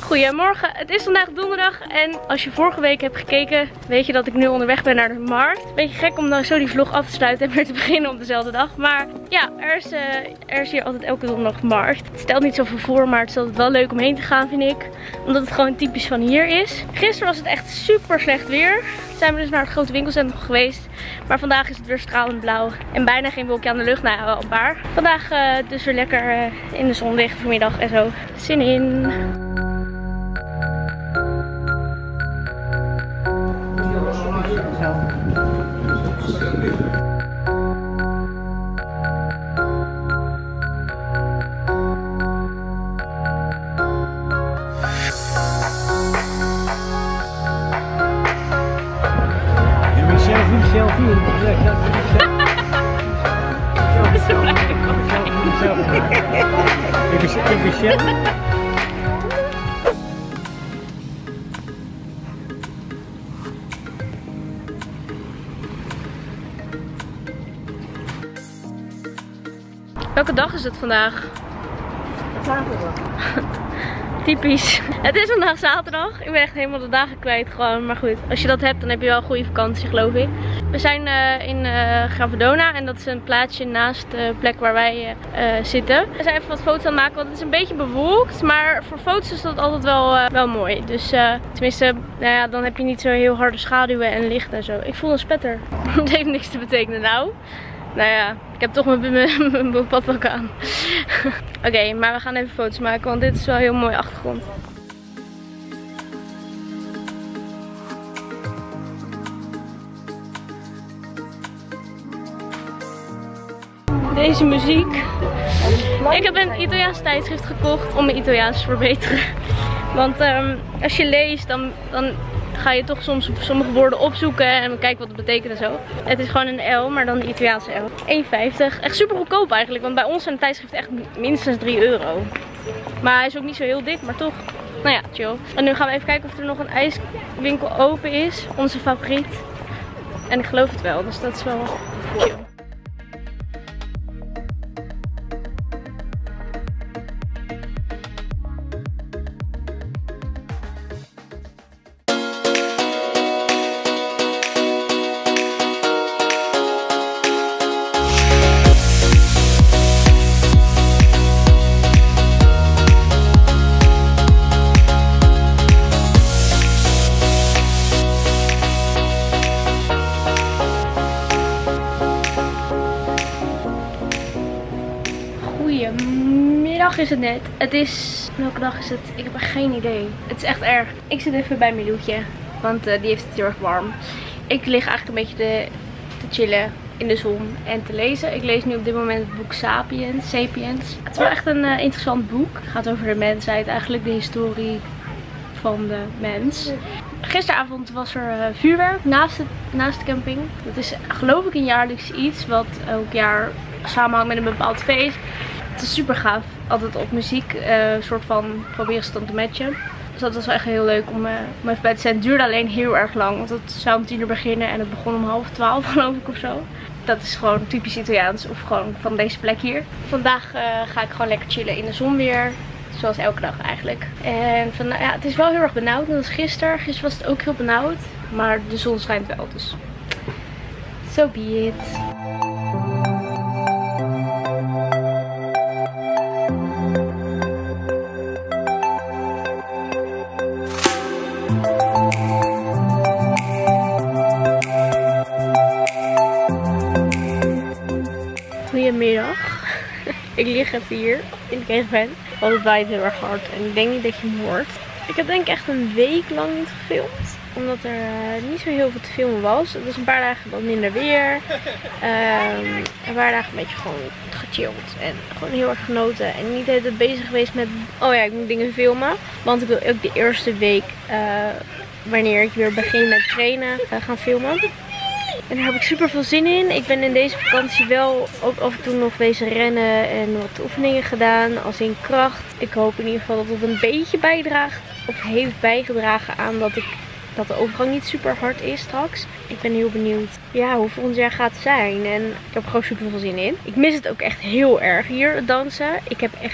Goedemorgen, het is vandaag donderdag en als je vorige week hebt gekeken, weet je dat ik nu onderweg ben naar de markt. Beetje gek om dan zo die vlog af te sluiten en weer te beginnen op dezelfde dag. Maar ja, er is hier altijd elke donderdag markt. Het stelt niet zoveel voor, maar het is altijd wel leuk om heen te gaan, vind ik. Omdat het gewoon typisch van hier is. Gisteren was het echt super slecht weer. Zijn we dus naar het grote winkelcentrum geweest. Maar vandaag is het weer stralend blauw. En bijna geen wolkje aan de lucht. Nou ja, wel een paar. Vandaag dus weer lekker in de zon liggen vanmiddag en zo. Zin in. Welke dag is het vandaag? Zaterdag. Typisch. Het is vandaag zaterdag. Ik ben echt helemaal de dagen kwijt gewoon. Maar goed, als je dat hebt, dan heb je wel een goede vakantie, geloof ik. We zijn in Gravedona en dat is een plaatsje naast de plek waar wij zitten. We zijn even wat foto's aan het maken, want het is een beetje bewolkt. Maar voor foto's is dat altijd wel mooi. Dus tenminste, nou ja, dan heb je niet zo heel harde schaduwen en licht en zo. Ik voel een spetter. Het heeft niks te betekenen nou. Nou ja, ik heb toch mijn badpak aan. Oké, maar we gaan even foto's maken, want dit is wel een heel mooie achtergrond. Deze muziek. Ik heb een Italiaans tijdschrift gekocht om mijn Italiaans te verbeteren. Want als je leest, dan ga je toch soms sommige woorden opzoeken en kijken wat het betekent en zo. Het is gewoon een L, maar dan de Italiaanse L. 1,50. Echt super goedkoop eigenlijk, want bij ons zijn de tijdschriften echt minstens 3 euro. Maar hij is ook niet zo heel dik, maar toch. Nou ja, chill. En nu gaan we even kijken of er nog een ijswinkel open is. Onze favoriet. En ik geloof het wel, dus dat is wel chill. Goedemiddag is het net. Het is... Welke dag is het? Ik heb er geen idee. Het is echt erg. Ik zit even bij Miloetje. Want die heeft het heel erg warm. Ik lig eigenlijk een beetje te chillen in de zon en te lezen. Ik lees nu op dit moment het boek Sapiens. Het is wel echt een interessant boek. Het gaat over de mensheid. Eigenlijk de historie van de mens. Gisteravond was er vuurwerk naast de camping. Dat is geloof ik een jaarlijks iets wat elk jaar samenhangt met een bepaald feest. Het is super gaaf. Altijd op muziek soort van proberen ze dan te matchen. Dus dat was wel echt heel leuk om even bij te zijn. Het duurde alleen heel erg lang. Want het zou om 10 uur beginnen en het begon om 11:30 geloof ik of zo. Dat is gewoon typisch Italiaans of gewoon van deze plek hier. Vandaag ga ik gewoon lekker chillen in de zon weer. Zoals elke dag eigenlijk. En ja, het is wel heel erg benauwd. Net als gisteren. Gisteren was het ook heel benauwd. Maar de zon schijnt wel. Dus so be it. Goedemiddag. Ik lig even hier in de caravan. Want het waait heel erg hard en ik denk niet dat je hem hoort. Ik heb denk ik echt een week lang niet gefilmd. Omdat er niet zo heel veel te filmen was. Het was een paar dagen wat minder weer. Een paar dagen een beetje gewoon gechilled. En gewoon heel erg genoten. En niet de hele tijd bezig geweest met, oh ja, ik moet dingen filmen. Want ik wil ook de eerste week, wanneer ik weer begin met trainen, gaan filmen. En daar heb ik super veel zin in. Ik ben in deze vakantie wel ook af en toe nog wezen rennen en wat oefeningen gedaan als in kracht. Ik hoop in ieder geval dat het een beetje bijdraagt of heeft bijgedragen aan dat de overgang niet super hard is straks. Ik ben heel benieuwd hoe volgend jaar gaat zijn en ik heb er gewoon super veel zin in. Ik mis het ook echt heel erg hier, het dansen. Ik heb echt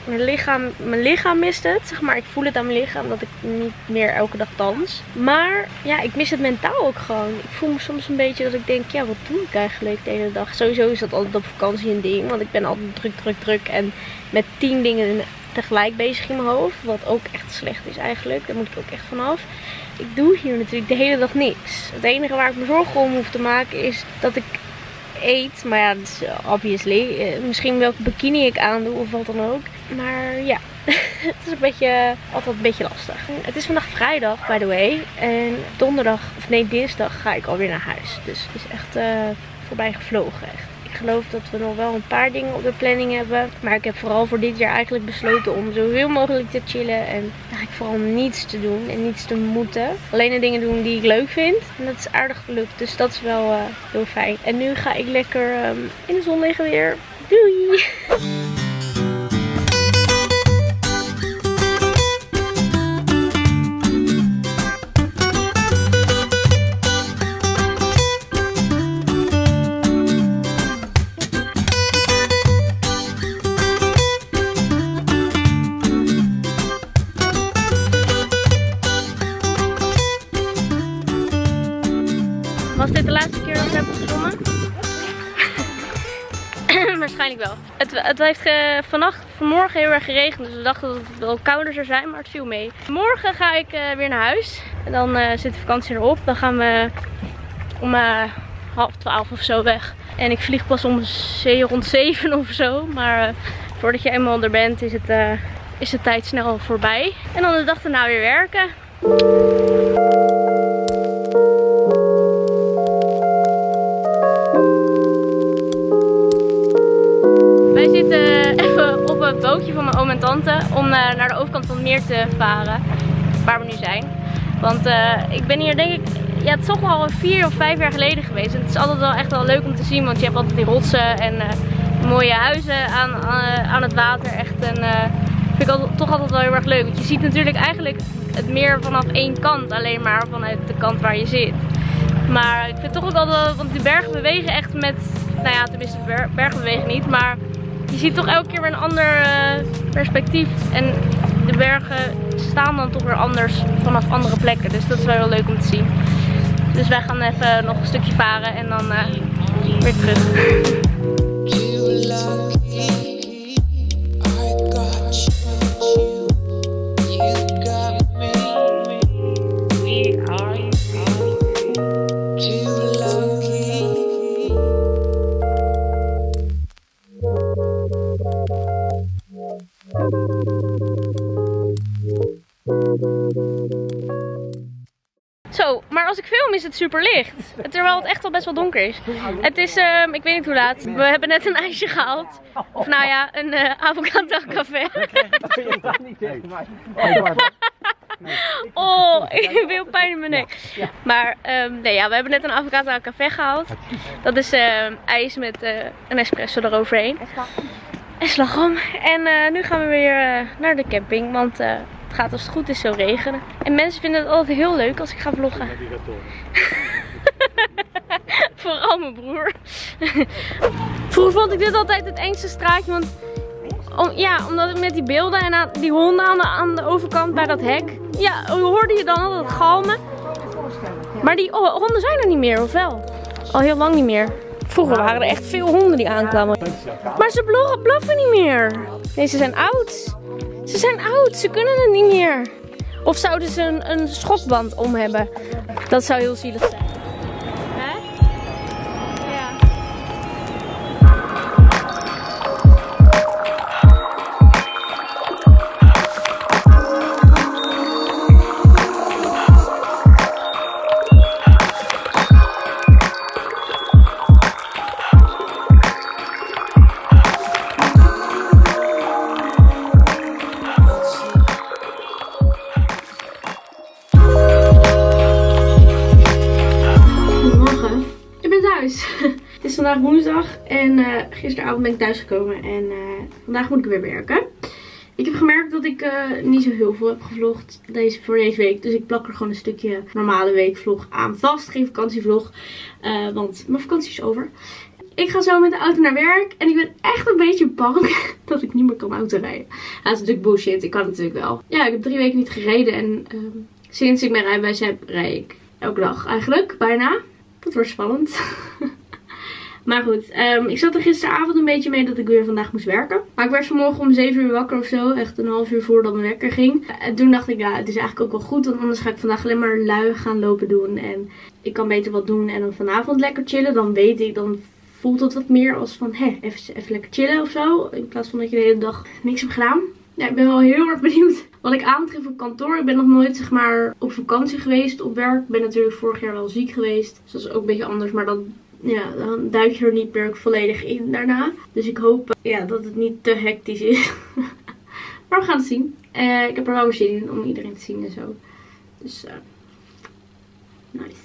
mijn lichaam mist het. Zeg maar, ik voel het aan mijn lichaam dat ik niet meer elke dag dans. Maar ja, ik mis het mentaal ook gewoon. Ik voel me soms een beetje dat ik denk, ja, wat doe ik eigenlijk de hele dag? Sowieso is dat altijd op vakantie een ding. Want ik ben altijd druk. En met 10 dingen tegelijk bezig in mijn hoofd. Wat ook echt slecht is eigenlijk. Daar moet ik ook echt vanaf. Ik doe hier natuurlijk de hele dag niks. Het enige waar ik me zorgen om hoef te maken is dat ik eet. Maar ja, dat is obviously. Misschien welke bikini ik aandoe of wat dan ook. Maar ja, het is altijd een beetje lastig. Het is vandaag vrijdag, by the way. En dinsdag ga ik alweer naar huis. Dus het is echt voorbij gevlogen echt. Ik geloof dat we nog wel een paar dingen op de planning hebben. Maar ik heb vooral voor dit jaar eigenlijk besloten om zoveel mogelijk te chillen. En eigenlijk vooral niets te doen en niets te moeten. Alleen de dingen doen die ik leuk vind. En dat is aardig gelukt. Dus dat is wel heel fijn. En nu ga ik lekker in de zon liggen weer. Doei! Was dit de laatste keer dat ik heb gezongen? Waarschijnlijk wel. Het heeft vanmorgen heel erg geregend, dus we dachten dat het wel kouder zou zijn, maar het viel mee. Morgen ga ik weer naar huis. En dan zit de vakantie erop. Dan gaan we om 11:30 of zo weg. En ik vlieg pas rond 7 of zo. Maar voordat je eenmaal er bent is de tijd snel voorbij. En dan de dag daarna weer werken. Wij zitten even op het bootje van mijn oom en tante om naar de overkant van het meer te varen, waar we nu zijn. Want ik ben hier denk ik, ja, het is toch wel 4 of 5 jaar geleden geweest. En het is altijd wel echt wel leuk om te zien, want je hebt altijd die rotsen en mooie huizen aan het water. Echt vind ik toch altijd wel heel erg leuk. Want je ziet natuurlijk eigenlijk het meer vanaf één kant, alleen maar vanuit de kant waar je zit. Maar ik vind het toch ook altijd, want die bergen bewegen echt met, nou ja, tenminste de bergen bewegen niet, maar je ziet toch elke keer weer een ander perspectief. En de bergen staan dan toch weer anders vanaf andere plekken. Dus dat is wel heel leuk om te zien. Dus wij gaan even nog een stukje varen en dan weer terug. Zo, maar als ik film is het super licht. Terwijl het echt al best wel donker is. Het is, ik weet niet hoe laat. We hebben net een ijsje gehaald. Of nou ja, een avocado café. Oh, ik heb heel pijn in mijn nek. Maar nee, ja, we hebben net een avocado café gehaald. Dat is ijs met een espresso eroverheen. En slagroom. En nu gaan we weer naar de camping, want het gaat als het goed is zo regenen. En mensen vinden het altijd heel leuk als ik ga vloggen. Vooral mijn broer. Vroeger vond ik dit altijd het engste straatje, want omdat ik met die beelden en die honden aan de overkant bij dat hek, ja, hoorde je dan altijd galmen. Maar die honden zijn er niet meer, of wel? Al heel lang niet meer. Vroeger waren er echt veel honden die aankwamen. Maar ze blaffen niet meer. Nee, ze zijn oud. Ze zijn oud, ze kunnen het niet meer. Of zouden ze een schokband om hebben? Dat zou heel zielig zijn. Hè? Ja. Het is vandaag woensdag en gisteravond ben ik thuisgekomen en vandaag moet ik weer werken. Ik heb gemerkt dat ik niet zo heel veel heb gevlogd voor deze week. Dus ik plak er gewoon een stukje normale weekvlog aan vast. Geen vakantievlog, want mijn vakantie is over. Ik ga zo met de auto naar werk. En ik ben echt een beetje bang dat ik niet meer kan autorijden. Dat is natuurlijk bullshit. Ik kan het natuurlijk wel. Ja, ik heb 3 weken niet gereden. En sinds ik mijn rijbewijs heb, rijd ik elke dag eigenlijk. Bijna. Dat wordt spannend. Maar goed, ik zat er gisteravond een beetje mee dat ik weer vandaag moest werken. Maar ik werd vanmorgen om 7 uur wakker of zo. Echt een half uur voordat mijn wekker ging. En toen dacht ik, ja, het is eigenlijk ook wel goed. Want anders ga ik vandaag alleen maar lui gaan lopen doen. En ik kan beter wat doen en dan vanavond lekker chillen. Dan weet ik, dan voelt het wat meer als van, even lekker chillen of zo. In plaats van dat je de hele dag niks hebt gedaan. Ja, ik ben wel heel erg benieuwd wat ik aantref op kantoor. Ik ben nog nooit, zeg maar, op vakantie geweest op werk. Ik ben natuurlijk vorig jaar wel ziek geweest. Dus dat is ook een beetje anders, maar dan duik je er niet meer volledig in daarna. Dus ik hoop dat het niet te hectisch is. Maar we gaan het zien. Ik heb er wel weer zin in om iedereen te zien en zo. Dus nice.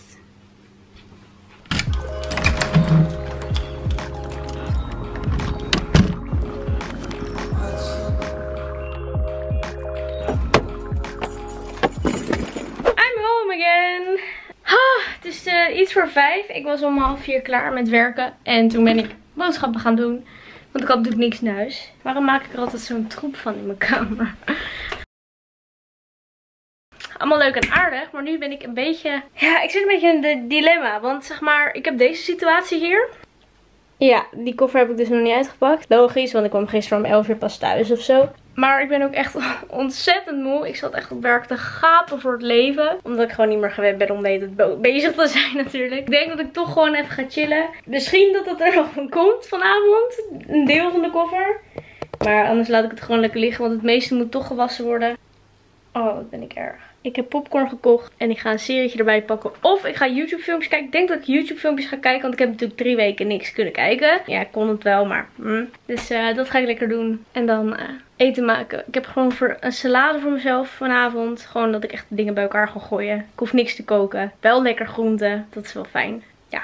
I'm home again. Het is iets voor 5. Ik was om 3:30 klaar met werken. En toen ben ik boodschappen gaan doen. Want ik had natuurlijk niks in huis. Waarom maak ik er altijd zo'n troep van in mijn kamer? Allemaal leuk en aardig. Maar nu ben ik een beetje... Ja, ik zit een beetje in de dilemma. Want zeg maar, ik heb deze situatie hier. Ja, die koffer heb ik dus nog niet uitgepakt. Logisch, want ik kwam gisteren om 11 uur pas thuis of zo. Maar ik ben ook echt ontzettend moe. Ik zat echt op werk te gapen voor het leven. Omdat ik gewoon niet meer gewend ben om de hele tijd bezig te zijn natuurlijk. Ik denk dat ik toch gewoon even ga chillen. Misschien dat het er nog van komt vanavond. Een deel van de koffer. Maar anders laat ik het gewoon lekker liggen. Want het meeste moet toch gewassen worden. Oh, wat ben ik erg. Ik heb popcorn gekocht en ik ga een serietje erbij pakken. Of ik ga YouTube filmpjes kijken. Ik denk dat ik YouTube filmpjes ga kijken. Want ik heb natuurlijk 3 weken niks kunnen kijken. Ja, ik kon het wel, maar... Dus dat ga ik lekker doen. En dan eten maken. Ik heb gewoon een salade voor mezelf vanavond. Gewoon dat ik echt dingen bij elkaar ga gooien. Ik hoef niks te koken. Wel lekker groenten. Dat is wel fijn. Ja.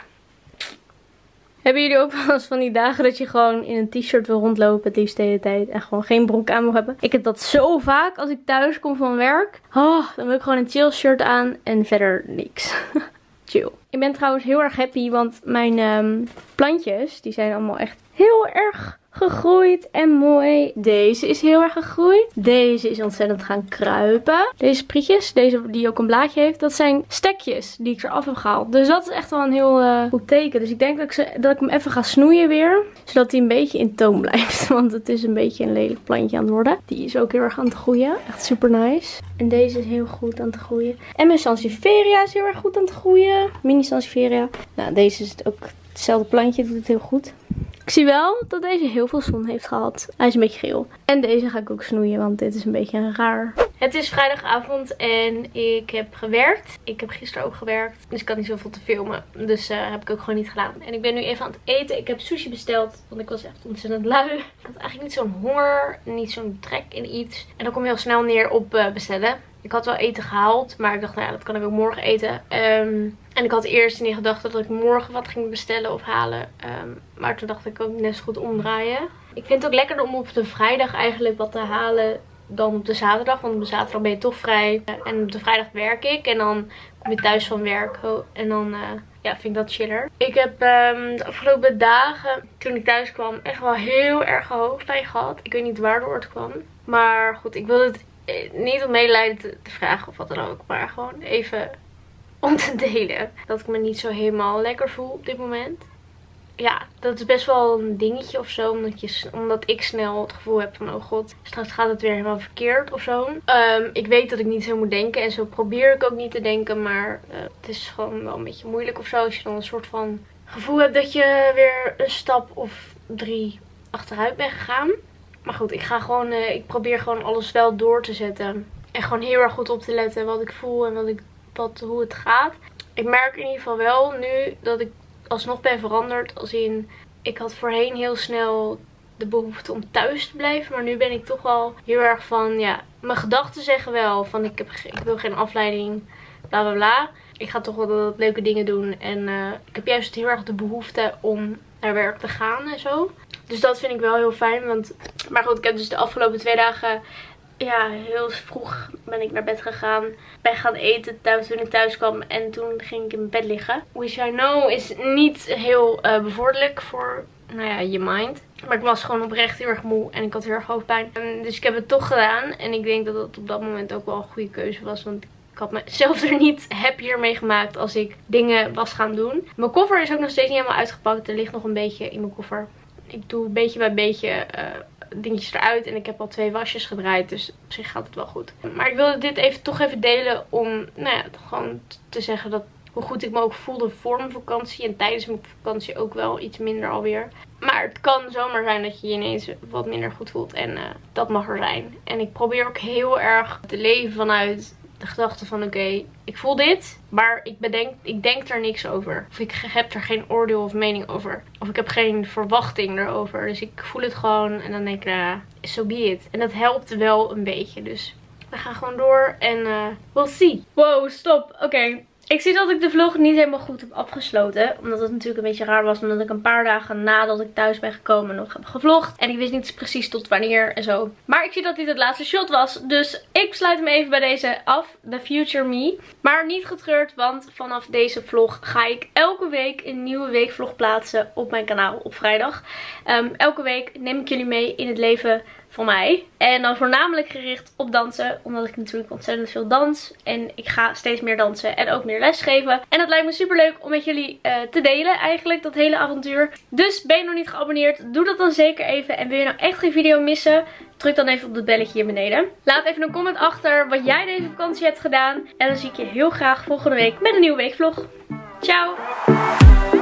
Hebben jullie ook wel eens van die dagen dat je gewoon in een t-shirt wil rondlopen het liefst de hele tijd en gewoon geen broek aan wil hebben? Ik heb dat zo vaak als ik thuis kom van werk. Oh, dan wil ik gewoon een chill shirt aan en verder niks. Chill. Ik ben trouwens heel erg happy, want mijn plantjes, die zijn allemaal echt heel erg gegroeid en mooi. Deze is heel erg gegroeid. Deze is ontzettend gaan kruipen. Deze sprietjes, deze die ook een blaadje heeft, dat zijn stekjes die ik eraf heb gehaald. Dus dat is echt wel een heel goed teken. Dus ik denk dat ik hem even ga snoeien weer. Zodat hij een beetje in toon blijft. Want het is een beetje een lelijk plantje aan het worden. Die is ook heel erg aan het groeien. Echt super nice. En deze is heel goed aan het groeien. En mijn Sansevieria is heel erg goed aan het groeien. Mini Sansevieria. Nou, deze is ook hetzelfde plantje. Doet het heel goed. Ik zie wel dat deze heel veel zon heeft gehad. Hij is een beetje geel. En deze ga ik ook snoeien, want dit is een beetje raar. Het is vrijdagavond en ik heb gewerkt. Ik heb gisteren ook gewerkt, dus ik had niet zoveel te filmen. Dus heb ik ook gewoon niet gedaan. En ik ben nu even aan het eten. Ik heb sushi besteld, want ik was echt ontzettend lui. Ik had eigenlijk niet zo'n honger, niet zo'n trek in iets. En dan kom je heel snel neer op bestellen. Ik had wel eten gehaald, maar ik dacht, nou ja, dat kan ik ook morgen eten. En ik had eerst in gedachten dat ik morgen wat ging bestellen of halen. Maar toen dacht ik ook net zo goed omdraaien. Ik vind het ook lekker om op de vrijdag eigenlijk wat te halen dan op de zaterdag. Want op de zaterdag ben je toch vrij. En op de vrijdag werk ik. En dan kom je thuis van werk. En dan vind ik dat chiller. Ik heb de afgelopen dagen, toen ik thuis kwam, echt wel heel erg hoofdpijn gehad. Ik weet niet waardoor het kwam. Maar goed, ik wil het niet om medelijden te vragen of wat dan ook. Maar gewoon even om te delen. Dat ik me niet zo helemaal lekker voel op dit moment. Ja, dat is best wel een dingetje of zo. Omdat ik snel het gevoel heb van, oh god, straks gaat het weer helemaal verkeerd of zo. Ik weet dat ik niet zo moet denken. En zo probeer ik ook niet te denken. Maar het is gewoon wel een beetje moeilijk of zo. Als je dan een soort van gevoel hebt dat je weer een stap of 3 achteruit bent gegaan. Maar goed, ik probeer gewoon alles wel door te zetten. En gewoon heel erg goed op te letten wat ik voel en hoe het gaat. Ik merk in ieder geval wel nu dat ik alsnog ben veranderd. Als in, ik had voorheen heel snel de behoefte om thuis te blijven. Maar nu ben ik toch wel heel erg van, ja, mijn gedachten zeggen wel van ik wil geen afleiding, bla bla bla. Ik ga toch wel leuke dingen doen. En ik heb juist heel erg de behoefte om naar werk te gaan en zo. Dus dat vind ik wel heel fijn. Maar goed, ik heb dus de afgelopen 2 dagen ja, heel vroeg ben ik naar bed gegaan. Ben gaan eten toen ik thuis kwam. En toen ging ik in mijn bed liggen. Which I know is niet heel bevorderlijk voor, nou ja, je mind. Maar ik was gewoon oprecht heel erg moe. En ik had heel erg hoofdpijn. Dus ik heb het toch gedaan. En ik denk dat het op dat moment ook wel een goede keuze was. Want ik had mezelf er niet happier mee gemaakt als ik dingen was gaan doen. Mijn koffer is ook nog steeds niet helemaal uitgepakt. Er ligt nog een beetje in mijn koffer. Ik doe beetje bij beetje dingetjes eruit. En ik heb al 2 wasjes gedraaid. Dus op zich gaat het wel goed. Maar ik wilde dit toch even delen om, nou ja, gewoon te zeggen dat hoe goed ik me ook voelde voor mijn vakantie. En tijdens mijn vakantie ook wel iets minder alweer. Maar het kan zomaar zijn dat je je ineens wat minder goed voelt. En dat mag er zijn. En ik probeer ook heel erg te leven vanuit de gedachte van oké, ik voel dit, maar ik denk er niks over. Of ik heb er geen oordeel of mening over. Of ik heb geen verwachting erover. Dus ik voel het gewoon en dan denk ik, nou, so be it. En dat helpt wel een beetje. Dus we gaan gewoon door en we'll see. Wow, stop. Oké. Ik zie dat ik de vlog niet helemaal goed heb afgesloten. Omdat het natuurlijk een beetje raar was. Omdat ik een paar dagen nadat ik thuis ben gekomen nog heb gevlogd. En ik wist niet precies tot wanneer en zo. Maar ik zie dat dit het laatste shot was. Dus ik sluit hem even bij deze af. The Future Me. Maar niet getreurd. Want vanaf deze vlog ga ik elke week een nieuwe weekvlog plaatsen op mijn kanaal op vrijdag. Elke week neem ik jullie mee in het leven van mij. En dan voornamelijk gericht op dansen. Omdat ik natuurlijk ontzettend veel dans. En ik ga steeds meer dansen en ook meer lesgeven. En dat lijkt me super leuk om met jullie te delen eigenlijk. Dat hele avontuur. Dus ben je nog niet geabonneerd? Doe dat dan zeker even. En wil je nou echt geen video missen? Druk dan even op het belletje hier beneden. Laat even een comment achter wat jij deze vakantie hebt gedaan. En dan zie ik je heel graag volgende week met een nieuwe weekvlog. Ciao!